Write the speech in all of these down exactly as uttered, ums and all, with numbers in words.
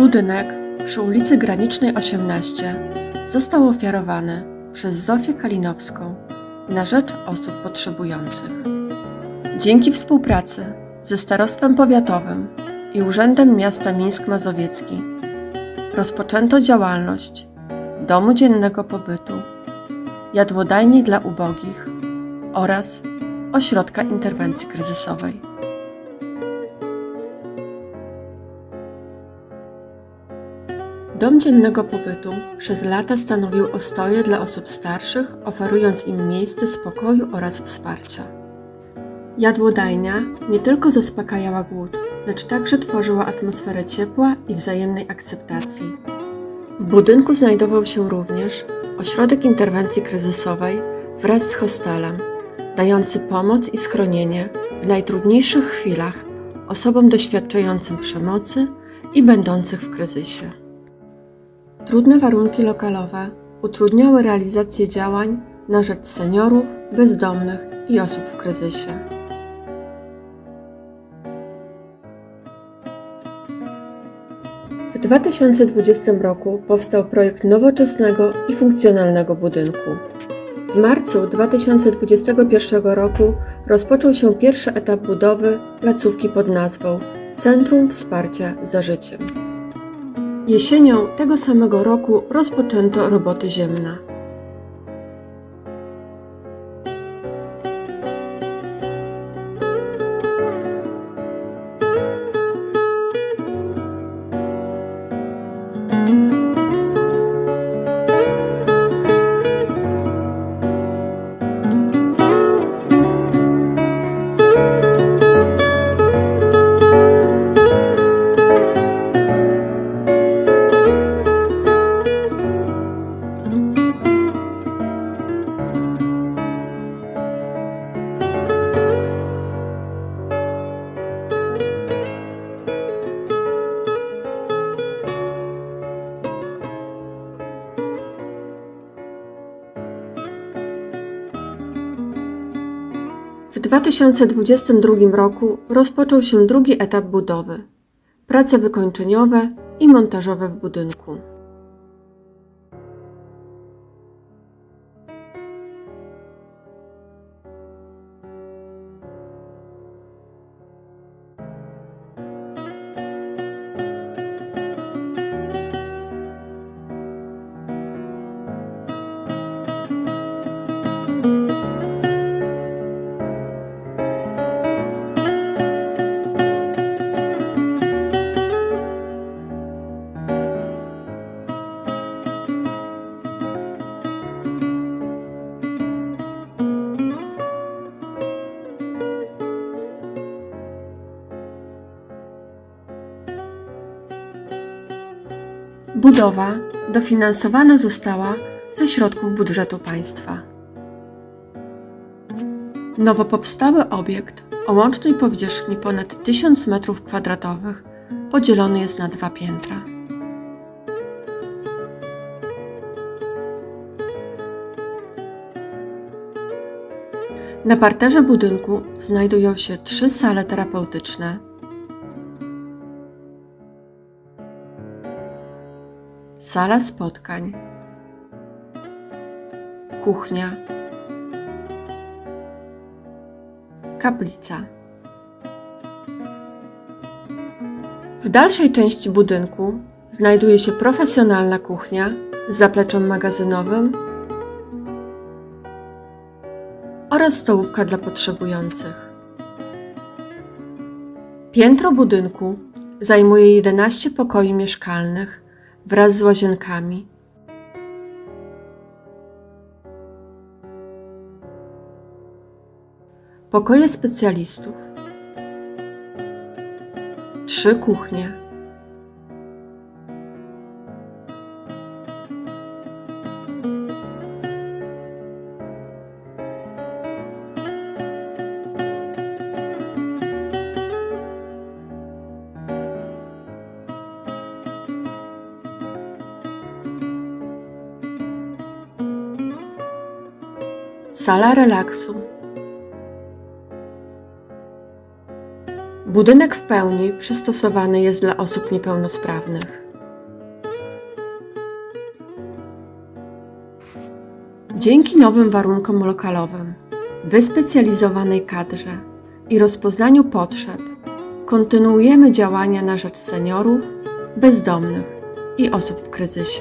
Budynek przy ulicy Granicznej osiemnaście został ofiarowany przez Zofię Kalinowską na rzecz osób potrzebujących. Dzięki współpracy ze Starostwem Powiatowym i Urzędem Miasta Mińsk Mazowiecki rozpoczęto działalność Domu Dziennego Pobytu, Jadłodajni dla Ubogich oraz Ośrodka Interwencji Kryzysowej. Dom Dziennego Pobytu przez lata stanowił ostoję dla osób starszych, oferując im miejsce spokoju oraz wsparcia. Jadłodajnia nie tylko zaspokajała głód, lecz także tworzyła atmosferę ciepła i wzajemnej akceptacji. W budynku znajdował się również Ośrodek Interwencji Kryzysowej wraz z hostelem, dający pomoc i schronienie w najtrudniejszych chwilach osobom doświadczającym przemocy i będących w kryzysie. Trudne warunki lokalowe utrudniały realizację działań na rzecz seniorów, bezdomnych i osób w kryzysie. W dwa tysiące dwudziestym roku powstał projekt nowoczesnego i funkcjonalnego budynku. W marcu dwa tysiące dwudziestego pierwszego roku rozpoczął się pierwszy etap budowy placówki pod nazwą Centrum Wsparcia za Życiem. Jesienią tego samego roku rozpoczęto roboty ziemne. W dwa tysiące dwudziestym drugim roku rozpoczął się drugi etap budowy – prace wykończeniowe i montażowe w budynku. Budowa dofinansowana została ze środków budżetu państwa. Nowo powstały obiekt o łącznej powierzchni ponad tysiąc metrów kwadratowych podzielony jest na dwa piętra. Na parterze budynku znajdują się trzy sale terapeutyczne, sala spotkań, kuchnia, kaplica. W dalszej części budynku znajduje się profesjonalna kuchnia z zapleczem magazynowym oraz stołówka dla potrzebujących. Piętro budynku zajmuje jedenaście pokoi mieszkalnych wraz z łazienkami. Pokoje specjalistów. Trzy kuchnie. Sala relaksu. Budynek w pełni przystosowany jest dla osób niepełnosprawnych. Dzięki nowym warunkom lokalowym, wyspecjalizowanej kadrze i rozpoznaniu potrzeb kontynuujemy działania na rzecz seniorów, bezdomnych i osób w kryzysie.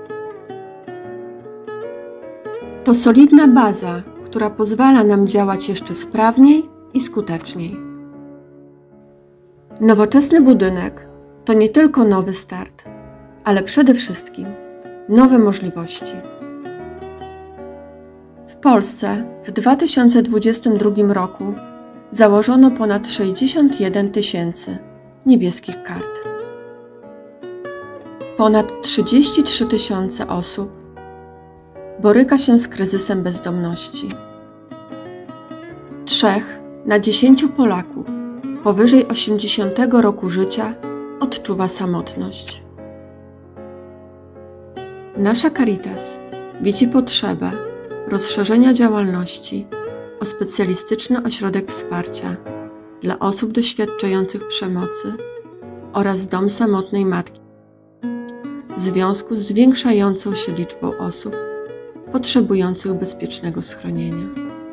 To solidna baza, która pozwala nam działać jeszcze sprawniej i skuteczniej. Nowoczesny budynek to nie tylko nowy start, ale przede wszystkim nowe możliwości. W Polsce w dwa tysiące dwudziestym drugim roku założono ponad sześćdziesiąt jeden tysięcy niebieskich kart. Ponad trzydzieści trzy tysiące osób boryka się z kryzysem bezdomności. Trzech na dziesięciu Polaków powyżej osiemdziesiątego roku życia odczuwa samotność. Nasza Caritas widzi potrzebę rozszerzenia działalności o specjalistyczny ośrodek wsparcia dla osób doświadczających przemocy oraz dom samotnej matki w związku z zwiększającą się liczbą osób potrzebujących bezpiecznego schronienia.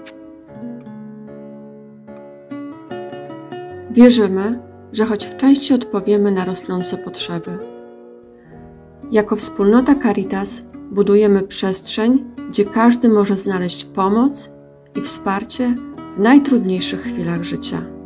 Wierzymy, że choć w części odpowiemy na rosnące potrzeby, jako wspólnota Caritas budujemy przestrzeń, gdzie każdy może znaleźć pomoc i wsparcie w najtrudniejszych chwilach życia.